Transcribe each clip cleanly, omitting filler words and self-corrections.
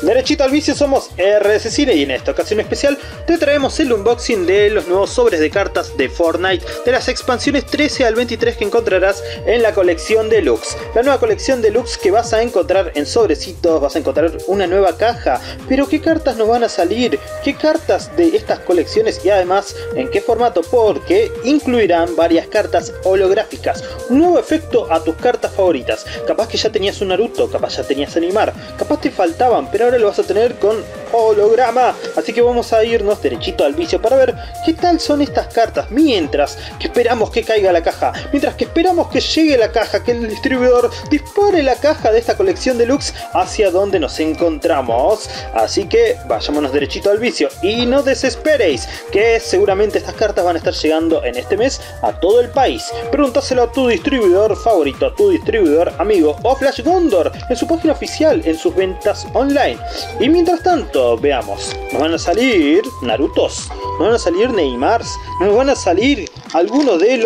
Derechito al vicio, somos RS Cine y en esta ocasión especial te traemos el unboxing de los nuevos sobres de cartas de Fortnite de las expansiones 13 al 23 que encontrarás en la colección Deluxe. La nueva colección Deluxe que vas a encontrar en sobrecitos, vas a encontrar una nueva caja. Pero ¿qué cartas nos van a salir? ¿Qué cartas de estas colecciones? Y además, ¿en qué formato? Porque incluirán varias cartas holográficas. Un nuevo efecto a tus cartas favoritas. Capaz que ya tenías un Naruto, capaz ya tenías a Neymar, capaz te faltaban, pero ahora lo vas a tener con holograma. Así que vamos a irnos derechito al vicio para ver qué tal son estas cartas. Mientras que esperamos que caiga la caja, mientras que esperamos que llegue la caja, que el distribuidor dispare la caja de esta colección deluxe hacia donde nos encontramos. Así que vayámonos derechito al vicio y no desesperéis, que seguramente estas cartas van a estar llegando en este mes a todo el país. Pregúntaselo a tu distribuidor favorito, a tu distribuidor amigo o a Flash Gondor en su página oficial, en sus ventas online. Y mientras tanto, veamos, nos van a salir Narutos, nos van a salir Neymars, nos van a salir algunos de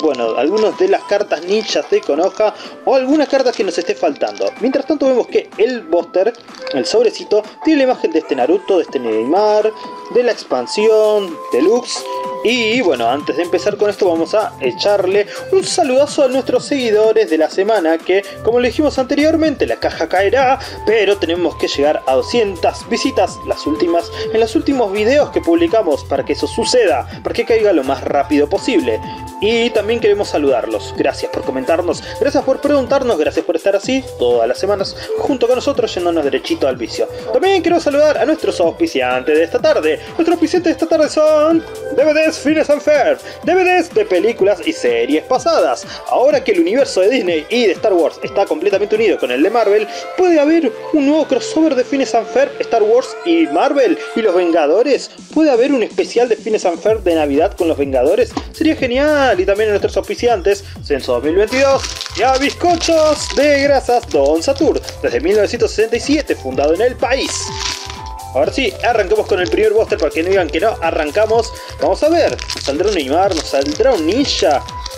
las cartas ninjas de Konoha o algunas cartas que nos esté faltando. Mientras tanto vemos que el booster, el sobrecito, tiene la imagen de este Naruto, de este Neymar, de la expansión Deluxe. Y bueno, antes de empezar con esto vamos a echarle un saludazo a nuestros seguidores de la semana, que como le dijimos anteriormente, la caja caerá, pero tenemos que llegar a 200 visitas en los últimos videos que publicamos para que eso suceda, para que caiga lo más rápido posible. Y también queremos saludarlos. Gracias por comentarnos, gracias por preguntarnos, gracias por estar así todas las semanas junto con nosotros, yéndonos derechito al vicio. También quiero saludar a nuestros auspiciantes de esta tarde. Nuestros auspiciantes de esta tarde son DVDs Phineas and Ferb, DVDs de películas y series pasadas. Ahora que el universo de Disney y de Star Wars está completamente unido con el de Marvel, puede haber un nuevo crossover de Phineas and Ferb, Star Wars y Marvel y los Vengadores. Puede haber un especial de Phineas and Ferb de Navidad con los Vengadores. Sería genial. Y también a nuestros auspiciantes Censo 2022 y a Bizcochos de Grasas Don Satur, desde 1967, fundado en el país. Ahora sí, arrancamos con el primer booster para que no digan que no, arrancamos. Vamos a ver, nos saldrá un Neymar, nos saldrá un Ninja.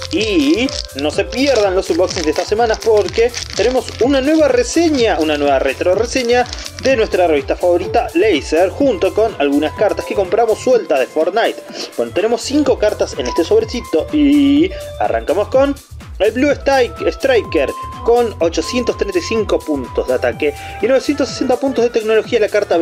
Y no se pierdan los unboxings de estas semanas porque tenemos una nueva reseña, una nueva retro reseña de nuestra revista favorita Laser, junto con algunas cartas que compramos sueltas de Fortnite. Bueno, tenemos 5 cartas en este sobrecito y arrancamos con el Blue Striker con 835 puntos de ataque y 960 puntos de tecnología, la carta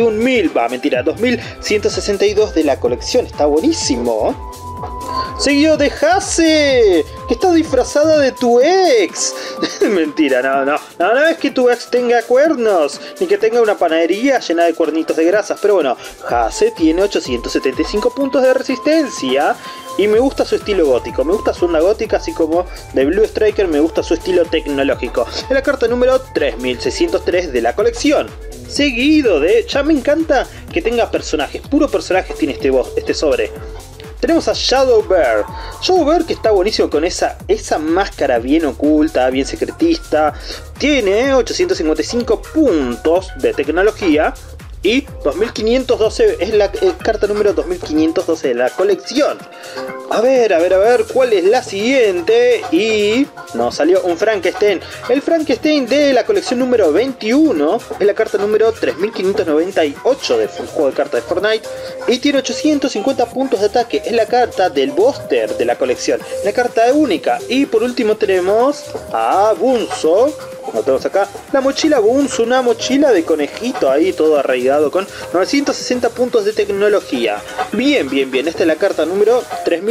2162 de la colección. Está buenísimo. Seguido de Hase, que está disfrazada de tu ex. Mentira, no es que tu ex tenga cuernos, ni que tenga una panadería llena de cuernitos de grasas. Pero bueno, Hase tiene 875 puntos de resistencia. Y me gusta su estilo gótico, me gusta su onda gótica, así como de Blue Striker me gusta su estilo tecnológico. Es la carta número 3603 de la colección. Seguido de, ya me encanta que tenga personajes, puro personajes tiene este sobre. Tenemos a Shadow Bear que está buenísimo con esa máscara bien oculta, bien secretista. Tiene 855 puntos de tecnología y 2512, es la carta número 2512 de la colección. A ver, ¿cuál es la siguiente? Y nos salió un Frankenstein. El Frankenstein de la colección número 21 es la carta número 3598 del juego de cartas de Fortnite. Y tiene 850 puntos de ataque. Es la carta del booster de la colección, la carta única. Y por último tenemos a Bunzo. Lo tenemos acá, la mochila Bunzo, una mochila de conejito ahí todo arraigado con 960 puntos de tecnología. Bien, esta es la carta número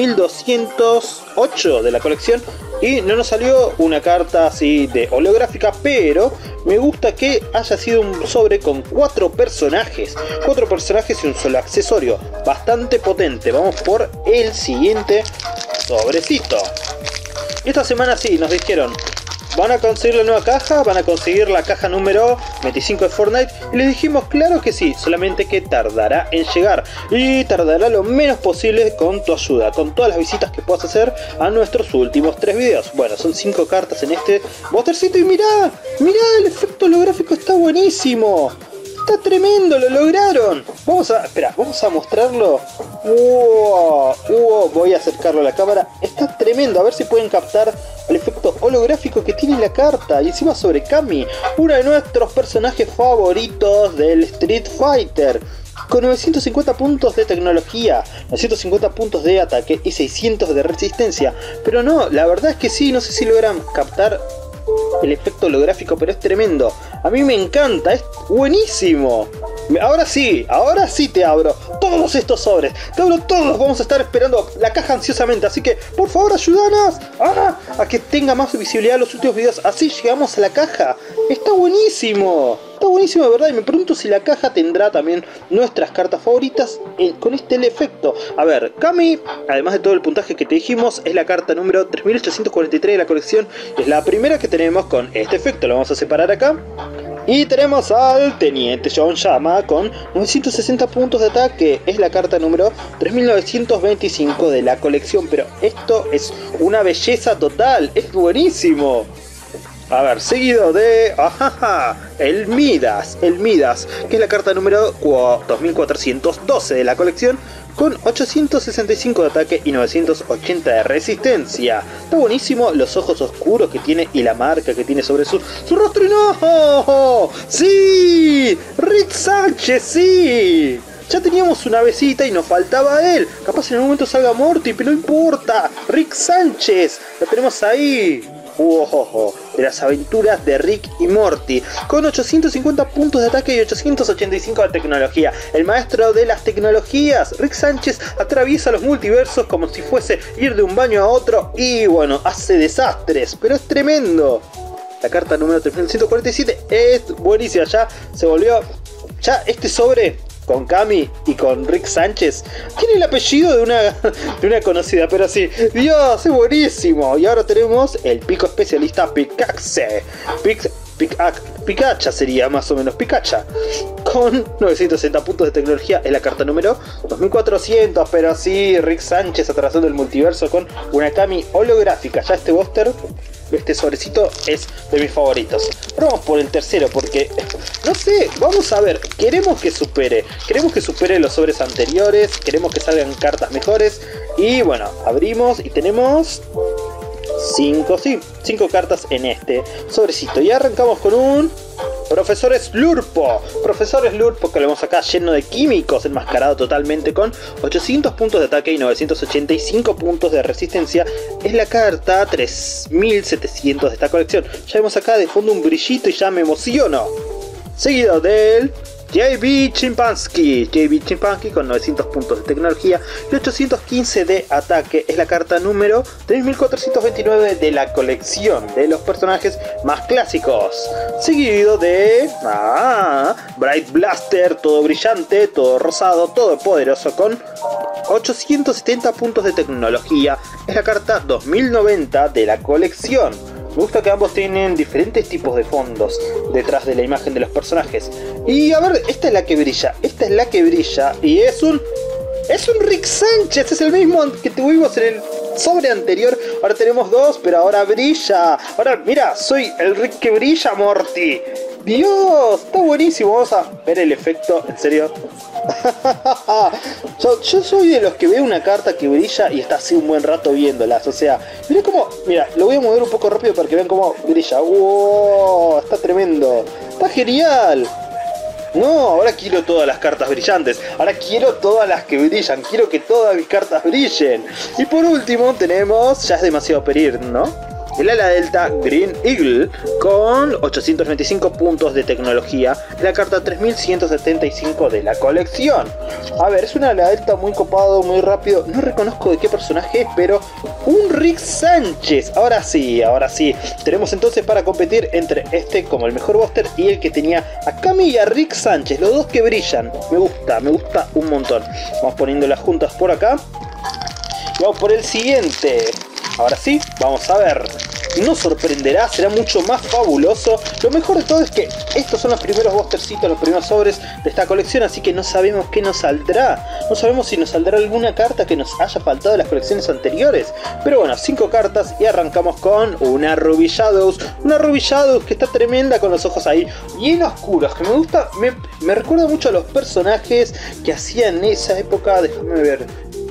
3208 de la colección. Y no nos salió una carta así de holográfica, pero me gusta que haya sido un sobre con 4 personajes. 4 personajes y un solo accesorio. Bastante potente. Vamos por el siguiente sobrecito. Esta semana sí, nos dijeron, van a conseguir la nueva caja, van a conseguir la caja número 25 de Fortnite. Y les dijimos, claro que sí, solamente que tardará en llegar. Y tardará lo menos posible con tu ayuda, con todas las visitas que puedas hacer a nuestros últimos 3 videos. Bueno, son 5 cartas en este boostercito. Y mirá, el efecto holográfico está buenísimo. Está tremendo, lo lograron. Vamos a mostrarlo. Voy a acercarlo a la cámara. Está tremendo, a ver si pueden captar al efecto holográfico que tiene la carta. Y encima sobre Kami, uno de nuestros personajes favoritos del Street Fighter, con 950 puntos de tecnología, 950 puntos de ataque y 600 de resistencia. Pero no, la verdad es que sí, no sé si logran captar el efecto holográfico, pero es tremendo. A mí me encanta, es buenísimo. Ahora sí te abro todos estos sobres. Te abro todos, vamos a estar esperando la caja ansiosamente. Así que, por favor, ayúdanos a que tenga más visibilidad los últimos videos. Así llegamos a la caja. Está buenísimo de verdad. Y me pregunto si la caja tendrá también nuestras cartas favoritas con este efecto. A ver, Kami, además de todo el puntaje que te dijimos, es la carta número 3843 de la colección. Es la primera que tenemos con este efecto. Lo vamos a separar acá. Y tenemos al Teniente John Yama con 960 puntos de ataque. Es la carta número 3925 de la colección. Pero esto es una belleza total. Es buenísimo. A ver, seguido de el Midas, que es la carta número 2412 de la colección, con 865 de ataque y 980 de resistencia. Está buenísimo los ojos oscuros que tiene y la marca que tiene sobre su rostro. ¡Y no! ¡Sí! ¡Rick Sánchez, sí! Ya teníamos una besita y nos faltaba él. Capaz en algún momento salga Morty, pero no importa. Rick Sánchez, lo tenemos ahí. De las aventuras de Rick y Morty, con 850 puntos de ataque y 885 de tecnología. El maestro de las tecnologías, Rick Sánchez, atraviesa los multiversos como si fuese ir de un baño a otro y bueno, hace desastres, pero es tremendo. La carta número 3147 es buenísima, ya se volvió, ya este sobre con Kami y con Rick Sánchez tiene el apellido de una conocida, pero sí, Dios, es buenísimo. Y ahora tenemos el pico especialista Pikaxe. Pikacha sería más o menos Pikacha, con 960 puntos de tecnología. Es la carta número 2400, pero sí, Rick Sánchez atravesando el multiverso con una Kami holográfica. Ya este booster, este sobrecito es de mis favoritos. Pero vamos por el tercero porque, no sé, vamos a ver, queremos que supere los sobres anteriores, queremos que salgan cartas mejores. Y bueno, abrimos y tenemos 5 cartas en este sobrecito. Y arrancamos con un Profesor Slurpo, que lo vemos acá lleno de químicos, enmascarado totalmente con 800 puntos de ataque y 985 puntos de resistencia. Es la carta 3700 de esta colección. Ya vemos acá de fondo un brillito y ya me emociono. Seguido del JB Chimpanski con 900 puntos de tecnología y 815 de ataque. Es la carta número 3429 de la colección de los personajes más clásicos. Seguido de Bright Blaster, todo brillante, todo rosado, todo poderoso, con 870 puntos de tecnología. Es la carta 2090 de la colección. Me gusta que ambos tienen diferentes tipos de fondos detrás de la imagen de los personajes. Y a ver, esta es la que brilla y es un Rick Sánchez, es el mismo que tuvimos en el sobre anterior. Ahora tenemos dos, pero ahora brilla. Ahora, mira, soy el Rick que brilla, Morty. Dios, está buenísimo. Vamos a ver el efecto, en serio. Yo soy de los que veo una carta que brilla y está así un buen rato viéndolas. O sea, mirá cómo, mira, lo voy a mover un poco rápido para que vean cómo brilla. ¡Wow! Está tremendo. Está genial. No, ahora quiero todas las cartas brillantes. Ahora quiero todas las que brillan. Quiero que todas mis cartas brillen. Y por último tenemos, ya es demasiado pedir, ¿no?, el ala delta Green Eagle con 825 puntos de tecnología. La carta 3175 de la colección. A ver, es un ala delta muy copado, muy rápido. No reconozco de qué personaje es, pero un Rick Sánchez. Ahora sí. Tenemos entonces para competir entre este como el mejor booster y el que tenía a Kami y a Rick Sánchez. Los dos que brillan. Me gusta un montón. Vamos poniéndolas juntas por acá. Y vamos por el siguiente. Ahora sí, vamos a ver. Nos sorprenderá, será mucho más fabuloso. Lo mejor de todo es que estos son los primeros boostercitos, los primeros sobres de esta colección, así que no sabemos qué nos saldrá. No sabemos si nos saldrá alguna carta que nos haya faltado de las colecciones anteriores. Pero bueno, 5 cartas y arrancamos con una Ruby Shadows. Una Ruby Shadows que está tremenda con los ojos ahí bien oscuros, que me gusta, me recuerda mucho a los personajes que hacían en esa época. Déjame ver.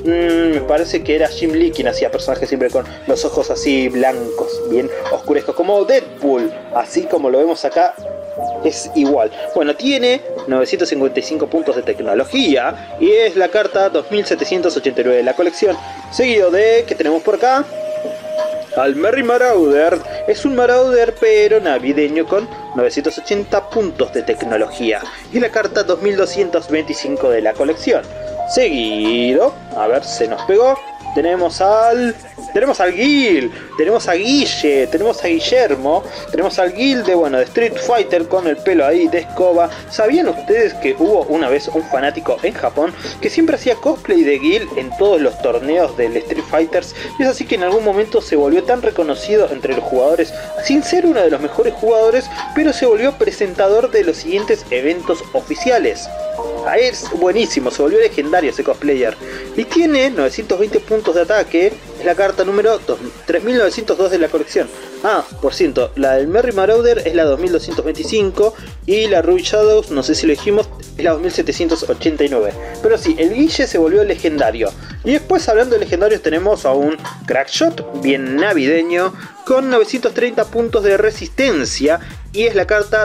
Me parece que era Jim Lee quien hacía personajes siempre con los ojos así blancos, bien oscurescos, como Deadpool, así como lo vemos acá. Es igual. Bueno, tiene 955 puntos de tecnología y es la carta 2789 de la colección. Seguido de, ¿qué tenemos por acá? Al Merry Marauder. Es un Marauder pero navideño con 980 puntos de tecnología y la carta 2225 de la colección. Seguido, a ver, se nos pegó. Tenemos al Gil, tenemos a Guille, tenemos a Guillermo, tenemos al Gil de Street Fighter con el pelo ahí de escoba. ¿Sabían ustedes que hubo una vez un fanático en Japón que siempre hacía cosplay de Gil en todos los torneos del Street Fighters? Y es así que en algún momento se volvió tan reconocido entre los jugadores, sin ser uno de los mejores jugadores, pero se volvió presentador de los siguientes eventos oficiales. Es buenísimo, se volvió legendario ese cosplayer. Y tiene 920 puntos de ataque. Es la carta número 3902 de la colección. Por cierto, la del Merry Marauder es la 2225. Y la Ruby Shadows, no sé si lo dijimos, es la 2789. Pero sí, el Guille se volvió legendario. Y después, hablando de legendarios, tenemos a un Crackshot bien navideño con 930 puntos de resistencia. Y es la carta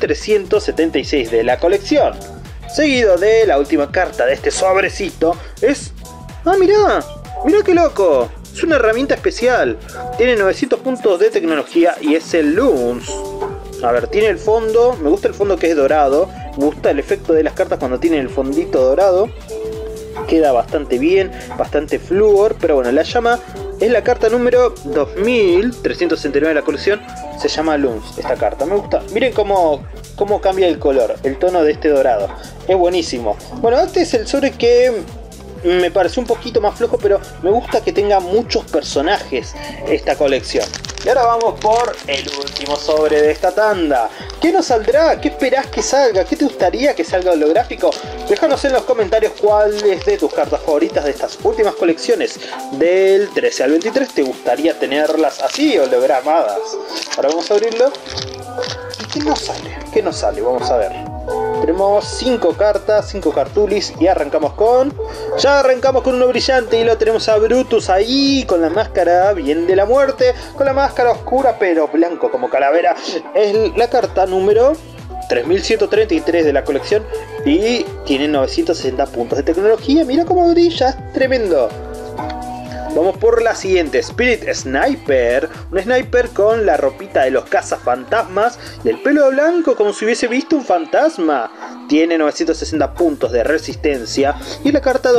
2376 de la colección. Seguido de la última carta de este sobrecito es... mirá qué loco. Es una herramienta especial. Tiene 900 puntos de tecnología y es el Loons. A ver, tiene el fondo. Me gusta el fondo que es dorado. Me gusta el efecto de las cartas cuando tienen el fondito dorado. Queda bastante bien, bastante flúor. Pero bueno, la llama es la carta número 2369 de la colección. Se llama Loons esta carta. Me gusta. Miren cómo cambia el color, el tono de este dorado. Es buenísimo. Bueno, este es el sobre que me pareció un poquito más flojo, pero me gusta que tenga muchos personajes esta colección. Y ahora vamos por el último sobre de esta tanda. ¿Qué nos saldrá? ¿Qué esperás que salga? ¿Qué te gustaría que salga holográfico? Déjanos en los comentarios cuáles de tus cartas favoritas de estas últimas colecciones del 13 al 23 te gustaría tenerlas así hologramadas. Ahora vamos a abrirlo. ¿Y qué nos sale? ¿Qué nos sale? Vamos a ver. Tenemos 5 cartas, 5 cartulis y arrancamos con... Ya arrancamos con uno brillante y lo tenemos a Brutus ahí con la máscara bien de la muerte, con la máscara oscura pero blanco como calavera. Es la carta número 3133 de la colección y tiene 960 puntos de tecnología. Mira cómo brilla, es tremendo. Vamos por la siguiente, Spirit Sniper, un sniper con la ropita de los cazafantasmas y el pelo blanco como si hubiese visto un fantasma. Tiene 960 puntos de resistencia y la carta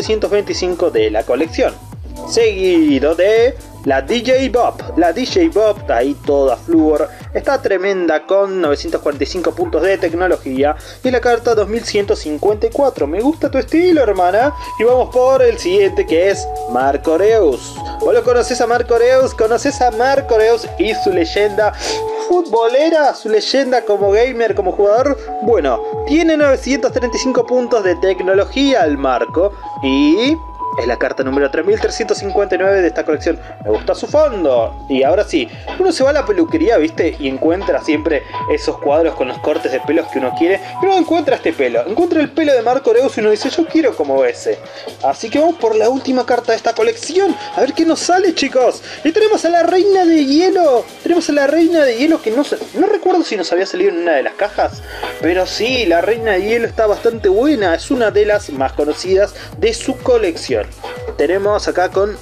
2725 de la colección. Seguido de la DJ Bob. La DJ Bob está ahí toda flúor. Está tremenda con 945 puntos de tecnología y la carta 2154. Me gusta tu estilo, hermana. Y vamos por el siguiente que es Marco Reus. ¿Vos lo conoces a Marco Reus? ¿Conoces a Marco Reus y su leyenda futbolera? Su leyenda como gamer, como jugador. Bueno, tiene 935 puntos de tecnología el Marco y... es la carta número 3359 de esta colección. Me gusta su fondo. Y ahora sí, uno se va a la peluquería, ¿viste? Y encuentra siempre esos cuadros con los cortes de pelos que uno quiere. Pero no encuentra este pelo. Encuentra el pelo de Marco Reus y uno dice, yo quiero como ese. Así que vamos por la última carta de esta colección. A ver qué nos sale, chicos. Y tenemos a la Reina de Hielo. Tenemos a la Reina de Hielo que no recuerdo si nos había salido en una de las cajas. Pero sí, la Reina de Hielo está bastante buena. Es una de las más conocidas de su colección. Tenemos acá con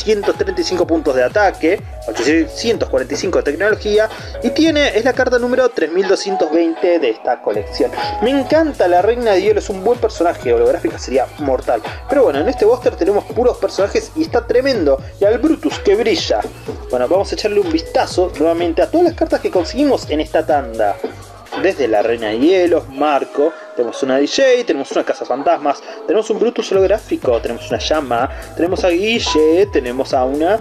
835 puntos de ataque, 845 de tecnología y es la carta número 3220 de esta colección. Me encanta la Reina de Hielo, es un buen personaje, holográfica sería mortal. Pero bueno, en este booster tenemos puros personajes y está tremendo. Y al Brutus que brilla. Bueno, vamos a echarle un vistazo nuevamente a todas las cartas que conseguimos en esta tanda. Desde la Reina de Hielo, Marco, tenemos una DJ, tenemos una cazafantasmas, tenemos un Brutus holográfico, tenemos una llama, tenemos a Guille, tenemos a una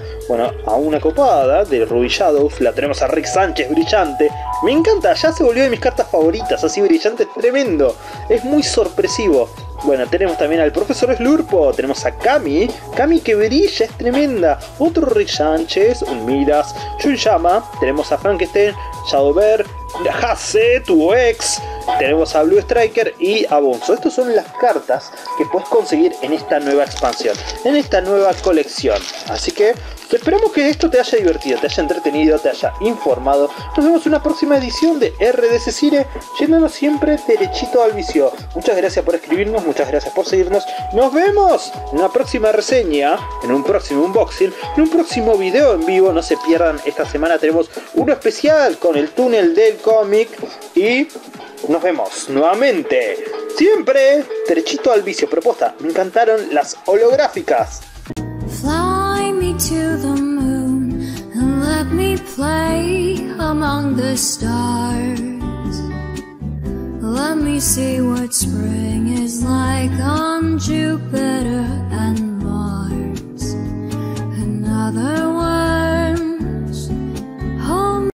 copada de Ruby Shadows, la tenemos a Rick Sánchez brillante. Me encanta, ya se volvió de mis cartas favoritas, así brillante, es tremendo, es muy sorpresivo. Bueno, tenemos también al Profesor Slurpo, tenemos a Cami que brilla, es tremenda. Otro Rick Sánchez, un Midas, Llama, tenemos a Frankenstein, Shadowbear, Hase, tu ex, tenemos a Blue Striker y a Bonzo. Estas son las cartas que puedes conseguir en esta nueva expansión, en esta nueva colección. Así que esperamos que esto te haya divertido, te haya entretenido, te haya informado. Nos vemos en una próxima edición de RDC Cine, yéndonos siempre derechito al vicio. Muchas gracias por escribirnos, muchas gracias por seguirnos. Nos vemos en una próxima reseña, en un próximo unboxing, en un próximo video en vivo. No se pierdan, esta semana tenemos uno especial con el túnel del cómic y nos vemos nuevamente, siempre derechito al vicio. Propuesta, me encantaron las holográficas. Fly me to the moon and let me play among the stars. Let me see what spring is like on Jupiter and